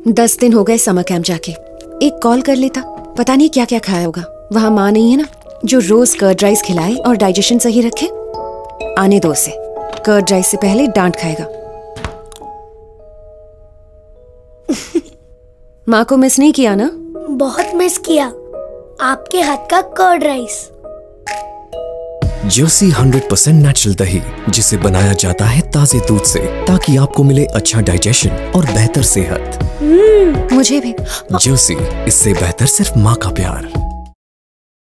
10 दिन हो गए समर कैंप जाके। एक कॉल कर लेता, पता नहीं क्या क्या खाया होगा। वहाँ माँ नहीं है ना जो रोज कर्ड राइस खिलाए और डाइजेशन सही रखे। आने दो उसे, कर्ड राइस से पहले डांट खाएगा। माँ को मिस नहीं किया ना? बहुत मिस किया आपके हाथ का कर्ड राइस। जोसी 100% नेचुरल दही, जिसे बनाया जाता है ताजे दूध से, ताकि आपको मिले अच्छा डाइजेशन और बेहतर सेहत। मुझे भी। जोसी, इससे बेहतर सिर्फ माँ का प्यार।